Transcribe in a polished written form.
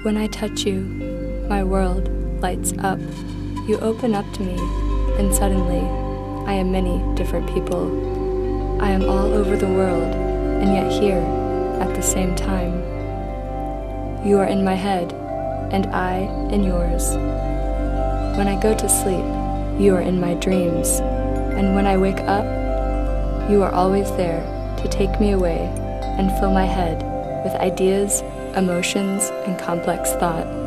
When I touch you, my world lights up. You open up to me, and suddenly, I am many different people. I am all over the world, and yet here at the same time. You are in my head, and I in yours. When I go to sleep, you are in my dreams, and when I wake up, you are always there to take me away and fill my head with ideas, emotions, and complex thought.